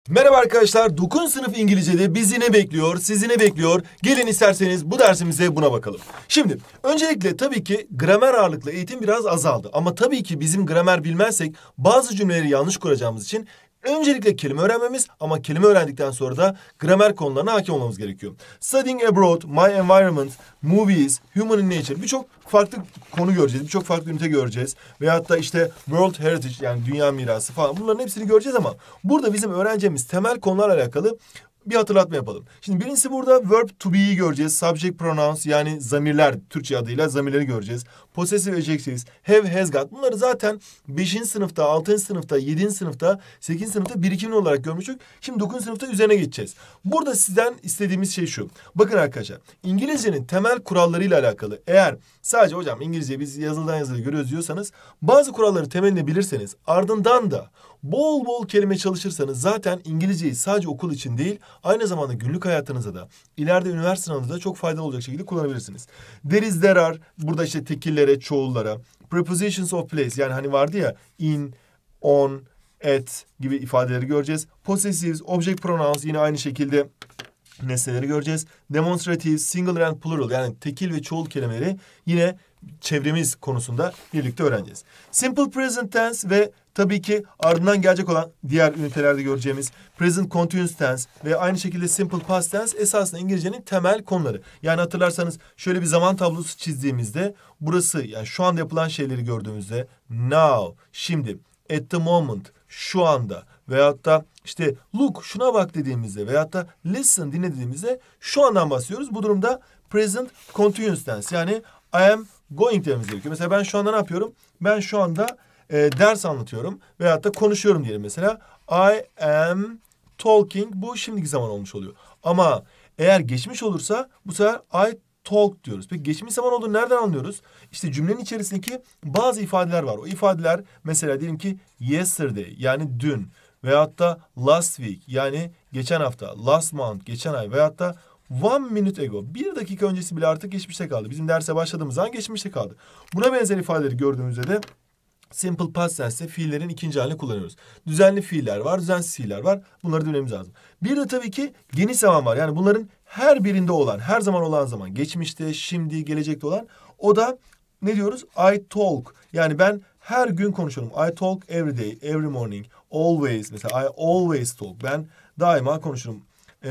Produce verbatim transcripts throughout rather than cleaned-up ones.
Merhaba arkadaşlar, dokuzuncu sınıf İngilizce'de bizi ne bekliyor, sizi ne bekliyor? Gelin isterseniz bu dersimize buna bakalım. Şimdi öncelikle tabii ki gramer ağırlıklı eğitim biraz azaldı. Ama tabii ki bizim gramer bilmezsek bazı cümleleri yanlış kuracağımız için öncelikle kelime öğrenmemiz ama kelime öğrendikten sonra da gramer konularına hakim olmamız gerekiyor. Studying abroad, my environment, movies, human in nature birçok farklı konu göreceğiz. Birçok farklı ünite göreceğiz. Veyahut da işte world heritage yani dünya mirası falan bunların hepsini göreceğiz ama burada bizim öğreneceğimiz temel konularla alakalı bir hatırlatma yapalım. Şimdi birincisi burada verb to be'yi göreceğiz. Subject pronouns yani zamirler, Türkçe adıyla zamirleri göreceğiz. Possessive adjectives, have, has got. Bunları zaten beşinci sınıfta, altıncı sınıfta, yedinci sınıfta, sekizinci sınıfta birikimli olarak görmüştük. Şimdi dokuzuncu sınıfta üzerine geçeceğiz. Burada sizden istediğimiz şey şu. Bakın arkadaşlar, İngilizcenin temel kurallarıyla alakalı eğer sadece hocam İngilizce biz yazılıdan yazılı görüyoruz diyorsanız bazı kuralları temelini bilirseniz ardından da bol bol kelime çalışırsanız zaten İngilizceyi sadece okul için değil aynı zamanda günlük hayatınızda da ileride üniversite sınavında da çok faydalı olacak şekilde kullanabilirsiniz. There is, there are burada işte tekillere, çoğullara, prepositions of place yani hani vardı ya in, on, at gibi ifadeleri göreceğiz. Possessives, object pronouns yine aynı şekilde nesneleri göreceğiz. Demonstrative, singular and plural yani tekil ve çoğul kelimeleri yine çevremiz konusunda birlikte öğreneceğiz. Simple present tense ve tabii ki ardından gelecek olan diğer ünitelerde göreceğimiz present continuous tense ve aynı şekilde simple past tense esasında İngilizcenin temel konuları. Yani hatırlarsanız şöyle bir zaman tablosu çizdiğimizde burası yani şu anda yapılan şeyleri gördüğümüzde now, şimdi, at the moment, şu anda veyahut da işte look şuna bak dediğimizde veyahut da listen dinle dediğimizde şu andan bahsediyoruz. Bu durumda present continuous tense yani I am going dememiz gerekiyor. Mesela ben şu anda ne yapıyorum? Ben şu anda e, ders anlatıyorum veyahut da konuşuyorum diyelim mesela. I am talking. Bu şimdiki zaman olmuş oluyor. Ama eğer geçmiş olursa bu sefer I talk diyoruz. Peki geçmiş zaman olduğunu nereden anlıyoruz? İşte cümlenin içerisindeki bazı ifadeler var. O ifadeler mesela diyelim ki yesterday yani dün veyahut da last week yani geçen hafta, last month geçen ay veyahut da one minute ago. Bir dakika öncesi bile artık geçmişte kaldı. Bizim derse başladığımız zaman geçmişte kaldı. Buna benzer ifadeleri gördüğümüzde de simple past tense'te fiillerin ikinci halini kullanıyoruz. Düzenli fiiller var, düzensiz fiiller var. Bunları bilmemiz lazım. Bir de tabii ki geniş zaman var. Yani bunların her birinde olan, her zaman olan zaman, geçmişte, şimdi, gelecekte olan o da ne diyoruz? I talk. Yani ben her gün konuşuyorum. I talk every day, every morning, always. Mesela I always talk. Ben daima konuşurum.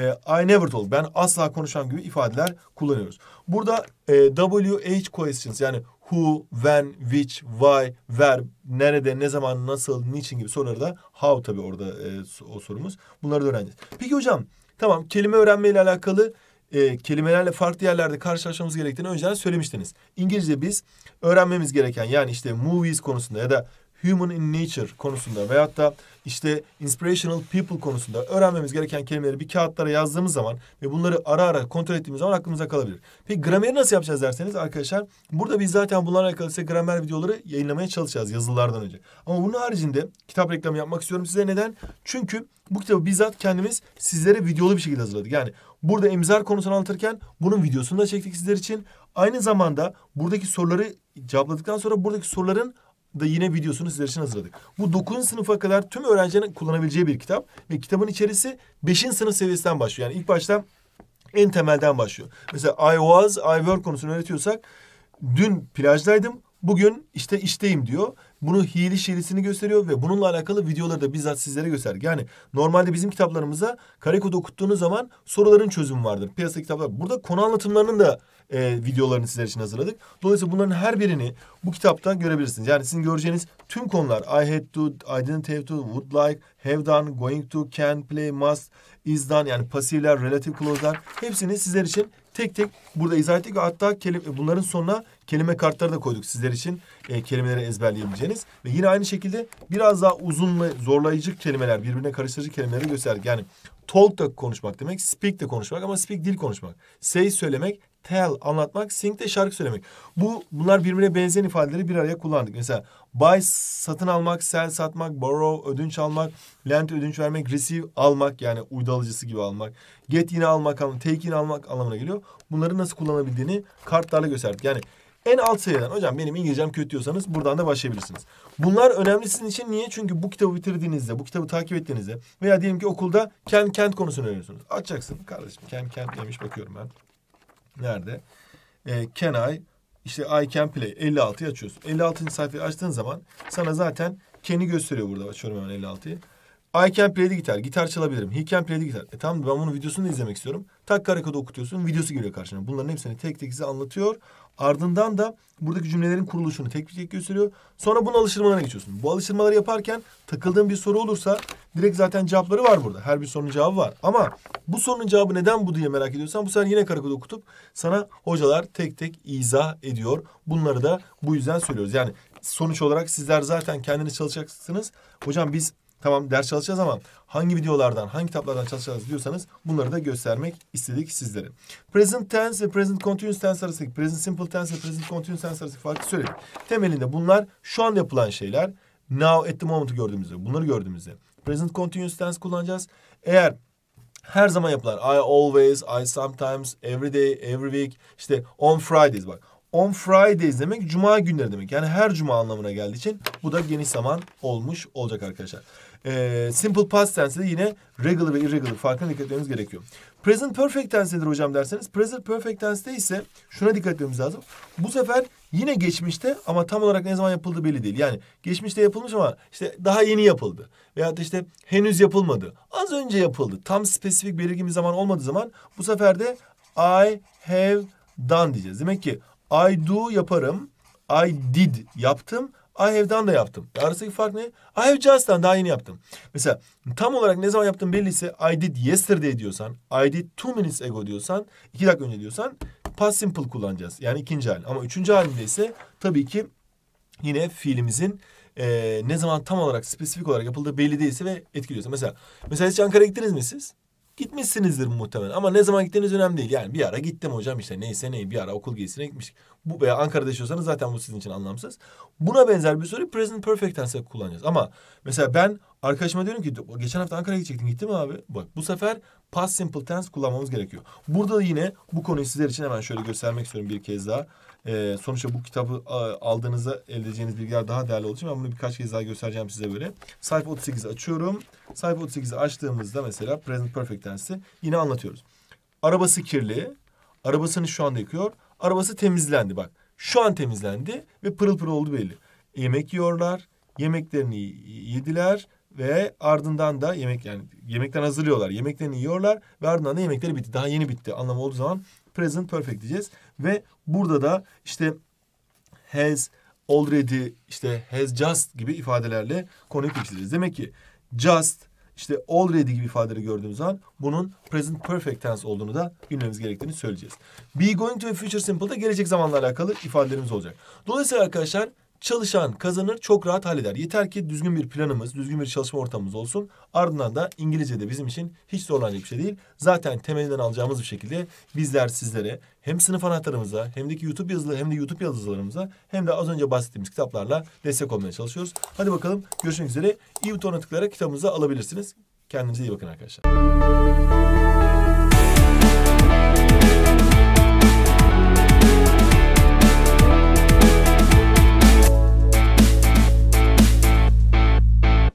I never talk. Ben asla konuşan gibi ifadeler kullanıyoruz. Burada e, W H questions yani who, when, which, why, where, nerede, ne zaman, nasıl, niçin gibi soruları da how tabii orada e, o sorumuz. Bunları da öğreneceğiz. Peki hocam tamam kelime öğrenmeyle alakalı e, kelimelerle farklı yerlerde karşılaşmamız gerektiğini önceden söylemiştiniz. İngilizce biz öğrenmemiz gereken yani işte movies konusunda ya da human in nature konusunda veyahut da işte inspirational people konusunda öğrenmemiz gereken kelimeleri bir kağıtlara yazdığımız zaman ve bunları ara ara kontrol ettiğimiz zaman aklımıza kalabilir. Peki grameri nasıl yapacağız derseniz arkadaşlar burada biz zaten bunlarla alakalı size gramer videoları yayınlamaya çalışacağız yazılardan önce. Ama bunun haricinde kitap reklamı yapmak istiyorum size. Neden? Çünkü bu kitabı bizzat kendimiz sizlere videolu bir şekilde hazırladık. Yani burada emzar konusunu anlatırken bunun videosunu da çektik sizler için. Aynı zamanda buradaki soruları cevapladıktan sonra buradaki soruların da yine videosunu sizler için hazırladık. Bu dokuzuncu sınıfa kadar tüm öğrencilerin kullanabileceği bir kitap. Ve kitabın içerisi beşinci sınıf seviyesinden başlıyor. Yani ilk başta en temelden başlıyor. Mesela I was, I were konusunu öğretiyorsak dün plajdaydım, bugün işte işteyim diyor. Bunu hiyeli şiirisini gösteriyor ve bununla alakalı videoları da bizzat sizlere gösterdik. Yani normalde bizim kitaplarımıza kare kod okuttuğunuz zaman soruların çözümü vardır. Piyasa kitaplar. Burada konu anlatımlarının da e, videolarını sizler için hazırladık. Dolayısıyla bunların her birini bu kitapta görebilirsiniz. Yani sizin göreceğiniz tüm konular I had to, I didn't have to, would like, have done, going to, can, play, must, is done yani pasifler, relative clause'lar hepsini sizler için tek tek burada izah ettik. Hatta kelime, bunların sonuna kelime kartları da koyduk sizler için e, kelimeleri ezberleyebileceğiniz. Ve yine aynı şekilde biraz daha uzun ve zorlayıcı kelimeler, birbirine karıştırıcı kelimeleri gösterdik. Yani talk da konuşmak demek, speak de konuşmak ama speak dil konuşmak. Say söylemek, tell anlatmak, sing de şarkı söylemek. Bu bunlar birbirine benzeyen ifadeleri bir araya kullandık. Mesela buy satın almak, sell satmak, borrow ödünç almak, lend ödünç vermek, receive almak yani uydu alıcısı gibi almak, get yine almak, take yine almak anlamına geliyor. Bunları nasıl kullanabildiğini kartlarla gösterdik. Yani En alt seviyeden hocam benim İngilizcem kötü diyorsanız buradan da başlayabilirsiniz. Bunlar önemli sizin için. Niye? Çünkü bu kitabı bitirdiğinizde, bu kitabı takip ettiğinizde veya diyelim ki okulda can can't konusunu öğreniyorsunuz. Açacaksın kardeşim. Can can't demiş, bakıyorum ben. Nerede? Ee, can I, işte I can play. elli altıyı açıyorsun. elli altıncı sayfayı açtığın zaman sana zaten can'i gösteriyor burada. Açıyorum hemen elli altıyı. I can play the gitar. Gitar çalabilirim. He can play the gitar. E tamam, ben bunun videosunu da izlemek istiyorum. Tak karakoda okutuyorsun. Videosu geliyor karşına. Bunların hepsini tek tek size anlatıyor. Ardından da buradaki cümlelerin kuruluşunu tek tek gösteriyor. Sonra bunun alıştırmalarına geçiyorsun. Bu alıştırmaları yaparken takıldığın bir soru olursa direkt zaten cevapları var burada. Her bir sorunun cevabı var. Ama bu sorunun cevabı neden bu diye merak ediyorsan bu sefer yine karakoda okutup sana hocalar tek tek izah ediyor. Bunları da bu yüzden söylüyoruz. Yani sonuç olarak sizler zaten kendiniz çalışacaksınız. Hocam biz tamam ders çalışacağız ama hangi videolardan, hangi kitaplardan çalışacağız diyorsanız bunları da göstermek istedik sizlere. Present tense ve present continuous tense arasındaki, present simple tense ve present continuous tense arasındaki farkı söyledik. Temelinde bunlar şu an yapılan şeyler. Now, at the moment'ı gördüğümüzde, bunları gördüğümüzde present continuous tense kullanacağız. Eğer her zaman yapılan I always, I sometimes, every day, every week, işte on Fridays bak. On Fridays demek cuma günleri demek. Yani her cuma anlamına geldiği için bu da geniş zaman olmuş olacak arkadaşlar. Ee, simple past tense'de yine regular ve irregular farkına dikkat etmemiz gerekiyor. Present perfect tense'dir hocam derseniz, present perfect tense'de ise şuna dikkat etmemiz lazım. Bu sefer yine geçmişte ama tam olarak ne zaman yapıldığı belli değil. Yani geçmişte yapılmış ama işte daha yeni yapıldı. Veyahut da işte henüz yapılmadı. Az önce yapıldı. Tam spesifik belirgin bir zaman olmadığı zaman bu sefer de I have done diyeceğiz. Demek ki I do yaparım. I did yaptım. I have done da yaptım. Arasındaki fark ne? I have just done, daha yeni yaptım. Mesela tam olarak ne zaman yaptığım belliyse I did yesterday diyorsan, I did two minutes ago diyorsan, iki dakika önce diyorsan past simple kullanacağız. Yani ikinci hal. Ama üçüncü halinde ise tabii ki yine fiilimizin e, ne zaman tam olarak spesifik olarak yapıldığı belli değilse ve etkiliyorsa. Mesela, mesela hiç Ankara'ya gittiniz mi siz? Gitmişsinizdir muhtemelen ama ne zaman gittiğiniz önemli değil. Yani bir ara gittim hocam işte neyse ney bir ara okul gezisine gitmiştik. Bu veya Ankara'da yaşıyorsanız zaten bu sizin için anlamsız. Buna benzer bir soruyu present perfect tense kullanacağız. Ama mesela ben arkadaşıma diyorum ki geçen hafta Ankara'ya gidecektin, gitti mi abi? Bak bu sefer past simple tense kullanmamız gerekiyor. Burada da yine bu konuyu sizler için hemen şöyle göstermek istiyorum bir kez daha. Ee, sonuçta bu kitabı aldığınızda elde edeceğiniz bilgiler daha değerli olduğu için ben bunu birkaç kez daha göstereceğim size böyle. Sayfa otuz sekizi açıyorum. Sayfa otuz sekizi açtığımızda mesela present perfect tense'i yine anlatıyoruz. Arabası kirli. Arabasını şu anda yıkıyor. Arabası temizlendi bak. Şu an temizlendi ve pırıl pırıl oldu belli. Yemek yiyorlar. Yemeklerini yediler ve ardından da yemek yani yemekten hazırlıyorlar. Yemeklerini yiyorlar ve ardından da yemekleri bitti. Daha yeni bitti anlamı olduğu zaman present perfect diyeceğiz. Ve burada da işte has already, işte has just gibi ifadelerle konuyu pekiştireceğiz. Demek ki just, işte already gibi ifadeleri gördüğümüz zaman bunun present perfect tense olduğunu da bilmemiz gerektiğini söyleyeceğiz. Be going to ve future simple'da gelecek zamanla alakalı ifadelerimiz olacak. Dolayısıyla arkadaşlar çalışan kazanır, çok rahat halleder. Yeter ki düzgün bir planımız, düzgün bir çalışma ortamımız olsun. Ardından da İngilizce'de bizim için hiç zorlanacak bir şey değil. Zaten temelinden alacağımız bir şekilde bizler sizlere hem sınıf anahtarımıza hem de YouTube yazıları hem de YouTube yazılarımıza hem de az önce bahsettiğimiz kitaplarla destek olmaya çalışıyoruz. Hadi bakalım görüşmek üzere. İyi butonuna tıklayarak kitabımızı alabilirsiniz. Kendinize iyi bakın arkadaşlar.